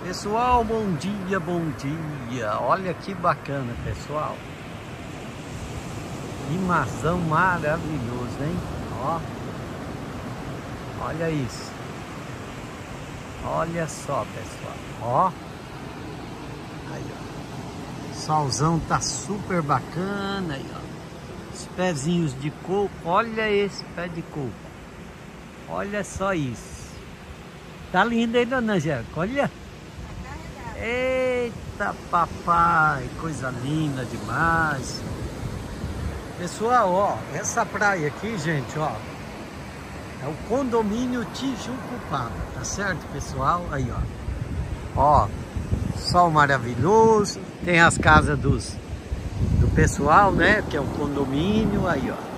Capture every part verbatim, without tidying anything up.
Pessoal, bom dia, bom dia. Olha que bacana, pessoal. Que marzão maravilhoso, hein? Ó. Olha isso. Olha só, pessoal. Ó. Aí, ó. Solzão tá super bacana aí, ó. Os pezinhos de coco. Olha esse pé de coco. Olha só isso. Tá lindo, hein, dona Angélica? Olha. Eita, papai. Coisa linda demais. Pessoal, ó. Essa praia aqui, gente, ó. É o condomínio Tijucupava, tá certo, pessoal? Aí, ó. Ó. Sol maravilhoso. Tem as casas dos, do pessoal, né? Que é o condomínio. Aí, ó.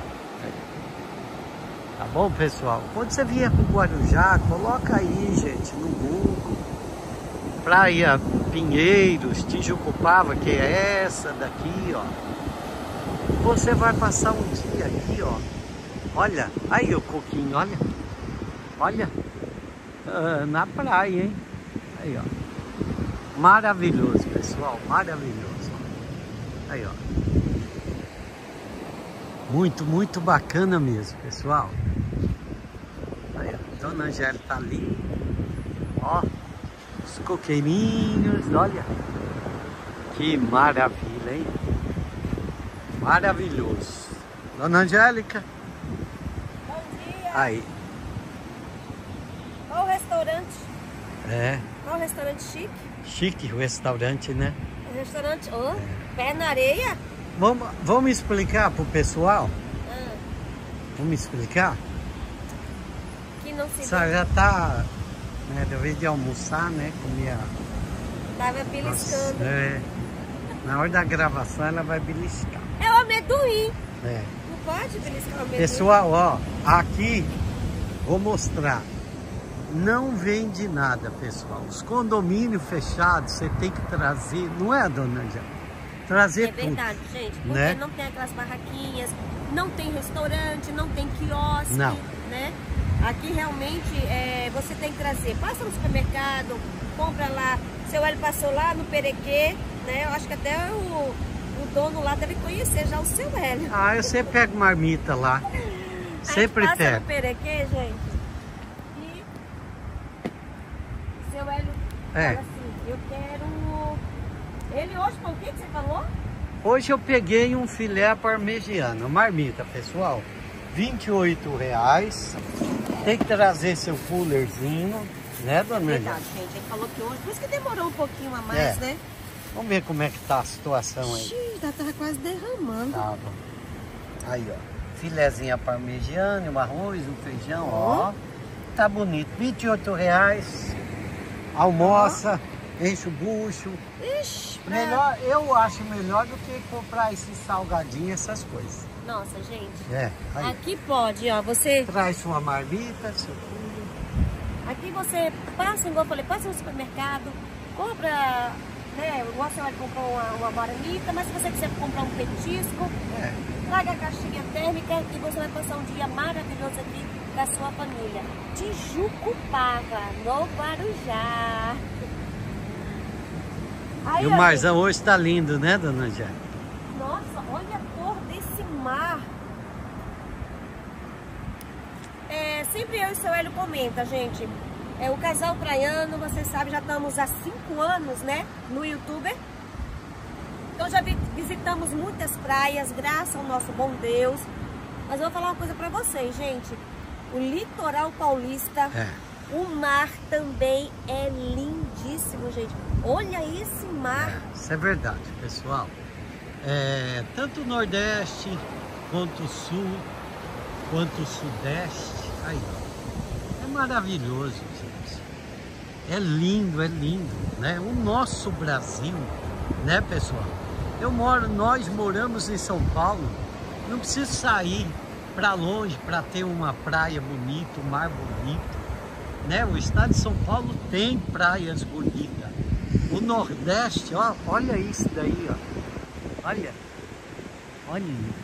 Tá bom, pessoal? Quando você vier pro Guarujá, coloca aí, gente, no Google. Praia Pinheiros, Tijucupava, que é essa daqui, ó. Você vai passar um dia aqui, ó. Olha, aí o coquinho, olha. Olha. Ah, na praia, hein? Aí, ó. Maravilhoso, pessoal. Maravilhoso. Aí, ó. Muito, muito bacana mesmo, pessoal. Aí, ó. Dona Angélica tá ali. Ó. Os coqueirinhos, olha. Que maravilha, hein? Maravilhoso. Dona Angélica. Bom dia. Aí. Olha o restaurante. É. Olha o restaurante chique. Chique o restaurante, né? O restaurante, ó, oh, pé na areia. Vamos, vamos explicar pro pessoal? Ah, Vamos explicar? que não se Você já tá, né, deve de almoçar, né, comia... tava beliscando. É, na hora da gravação ela vai beliscar. É o amendoim. É. Não pode beliscar o amendoim. Pessoal, ó, aqui, vou mostrar. Não vende nada, pessoal. Os condomínios fechados, você tem que trazer, não é, dona Angélica? Trazer É verdade, tudo, gente. Porque né? não tem aquelas barraquinhas, não tem restaurante, não tem quiosque, Não. né? Aqui realmente é, você tem que trazer. Passa no supermercado, compra lá. Seu Hélio passou lá no Perequê, né? Eu acho que até o, o dono lá deve conhecer já o seu Hélio. Ah, eu sempre pego marmita lá. Sempre A gente passa pego. no Perequê, gente. E seu Hélio É. fala assim, eu quero... Ele hoje com o que que você falou? Hoje eu peguei um filé parmegiano, marmita, pessoal. vinte e oito reais. Tem que trazer seu coolerzinho, né, dona Angélica? Verdade, gente. Ele falou que hoje, por isso que demorou um pouquinho a mais, É. né? Vamos ver como é que tá a situação aí. Xiii, já tava quase derramando. Tava. Aí, ó. Filézinha parmegiana, um arroz, um feijão, ó. Tá bonito. vinte e oito reais. Almoça, enche o bucho. Ixi, pra... Melhor, eu acho melhor do que comprar esses salgadinhos, essas coisas. Nossa, gente. É, aí. Aqui pode, ó, você... Traz sua marmita, seu tudo. Aqui você passa, igual eu falei, passa no supermercado, compra, né, igual você vai comprar uma, uma marmita, mas se você quiser comprar um petisco, É. traga a caixinha térmica e você vai passar um dia maravilhoso aqui com a sua família. Tijucupava, no Guarujá. Aí, E o ó, marzão hoje tá lindo, né, dona Angélica? nossa, olha a cor desse mar. É, sempre eu e seu Hélio comenta, gente. É, o casal praiano, vocês sabem, já estamos há cinco anos, né, no YouTube. Então já vi, visitamos muitas praias, graças ao nosso bom Deus. Mas eu vou falar uma coisa pra vocês, gente. O litoral paulista, É. o mar também é lindíssimo, gente. Olha esse mar. É, isso é verdade, pessoal. É, tanto o Nordeste, quanto o Sul, quanto o Sudeste. Aí, ó. É maravilhoso, gente. É lindo, é lindo, né? O nosso Brasil, né, pessoal? Eu moro, nós moramos em São Paulo. Não preciso sair para longe para ter uma praia bonita, um mar bonito, né? O estado de São Paulo tem praias bonitas. O Nordeste, ó, olha isso daí, ó. Olha. Olha.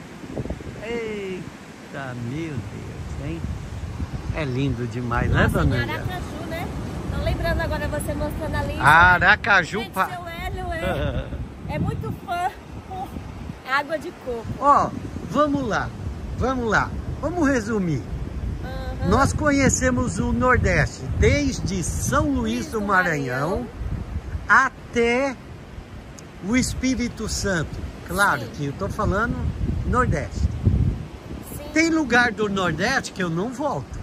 Eita, meu Deus, hein? É lindo demais, né, Nossa, dona em Angélica? Aracaju, né? Então lembrando vendo agora você mostrando ali? Aracaju. Gente, seu Hélio é, é muito fã por água de coco. Ó, vamos lá, vamos lá, vamos resumir. Uhum. Nós conhecemos o Nordeste desde São Luís do Maranhão até o Espírito Santo. Claro Sim. que eu tô falando Nordeste. Sim. Tem lugar do Nordeste que eu não volto.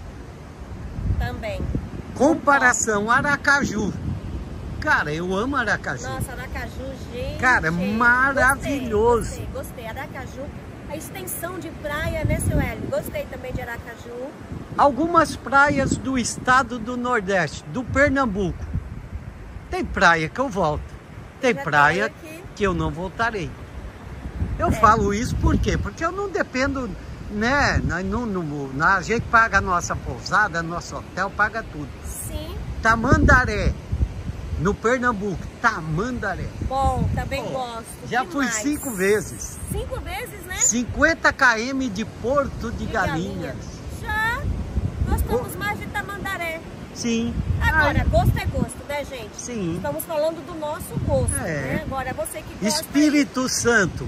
Também. Comparação Aracaju. Cara, eu amo Aracaju. Nossa, Aracaju, gente. Cara, maravilhoso. Gostei, gostei, gostei. Aracaju, a extensão de praia, né, seu Hélio? Gostei também de Aracaju. Algumas praias do estado do Nordeste, do Pernambuco. Tem praia que eu volto. Tem Já praia tem que eu não voltarei. Eu É. falo isso por quê? Porque eu não dependo, né? Na, no, no, na, a gente paga a nossa pousada, nosso hotel, paga tudo. Sim. Tamandaré, no Pernambuco. Tamandaré. Bom, também Pô, gosto. Já Que fui mais? cinco vezes. Cinco vezes, né? cinquenta quilômetros de Porto de De Galinhas. Já gostamos mais de Tamandaré. Sim. Agora, Ai, gosto é gosto, né, gente? sim. Estamos falando do nosso gosto, É. né? Agora, você que gosta Espírito Santo,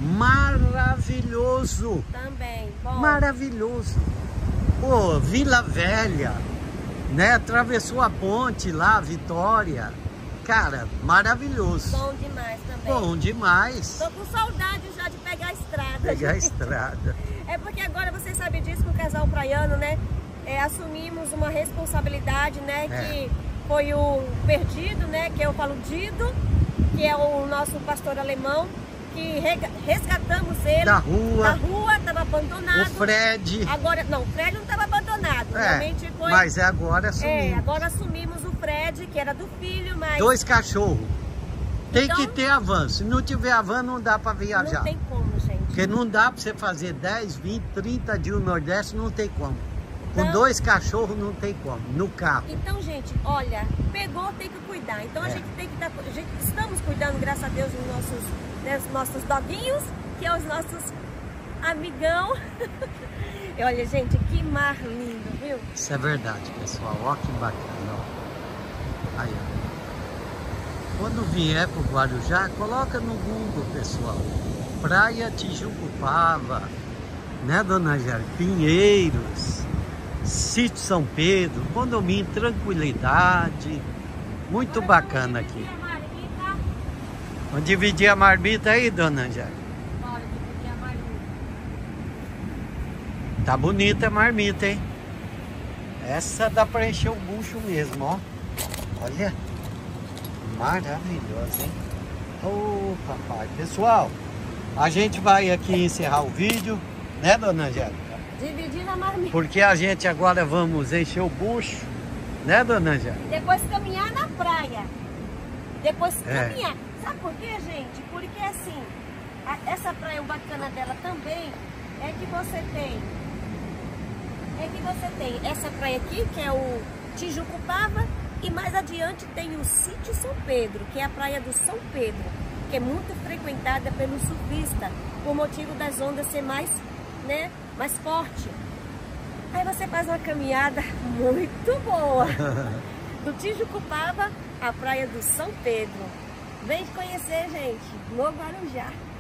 maravilhoso. também. Bom, Maravilhoso. Pô, Vila Velha, né? Atravessou a ponte lá, Vitória. Cara, maravilhoso. bom demais também. Bom demais. Tô com saudade já de pegar a estrada. Pegar a gente. estrada. É porque agora vocês sabem disso, que o casal praiano, né? É, assumimos uma responsabilidade, né? É. Que foi o perdido, né? Que eu falo Dido, que é o nosso pastor alemão, que rega- resgatamos ele Da rua. da rua, estava abandonado. O Fred. Agora, não, o Fred não estava abandonado. É, Realmente foi. mas agora É, assumimos. agora assumimos o Fred, que era do filho, mas Dois cachorros. Tem Então- que ter avanço. Se não tiver avanço, não dá para viajar. não tem como, gente. Porque não dá para você fazer dez, vinte, trinta dias no Nordeste, não tem como. Com Então- dois cachorros não tem como, no carro. Então, gente, olha, pegou, tem que cuidar. Então a É. gente tem que dar. A gente, estamos cuidando, graças a Deus, dos nossos, né, dos nossos doguinhos, que é os nossos amigão. E olha, gente, que mar lindo, viu? Isso é verdade, pessoal. Ó que bacana. Ó. Aí, ó. Quando vier pro Guarujá, coloca no Google, pessoal. Praia Tijucupava, né, dona Angélica? Pinheiros, Sítio São Pedro, condomínio Tranquilidade. Muito bacana aqui. Vamos dividir a marmita aí, dona Angélica? Bora dividir a marmita. Tá bonita a marmita, hein? Essa dá pra encher o bucho mesmo, ó. Olha. Maravilhosa, hein? Ô, papai. Pessoal, a gente vai aqui encerrar o vídeo, né, dona Angélica? Dividir a marmita. Porque a gente agora vamos encher o bucho, né, dona Angélica? Depois caminhar na praia. Depois É. caminhar. Sabe por quê, gente? Porque assim, a- essa praia, o bacana dela também é que você tem. É que você tem essa praia aqui, que é o Tijucupava, e mais adiante tem o Sítio São Pedro, que é a praia do São Pedro, que é muito frequentada pelo surfista, por motivo das ondas ser mais, né, mais forte. Aí você faz uma caminhada muito boa. Do Tijucupava à praia do São Pedro. Vem conhecer, gente, no Guarujá.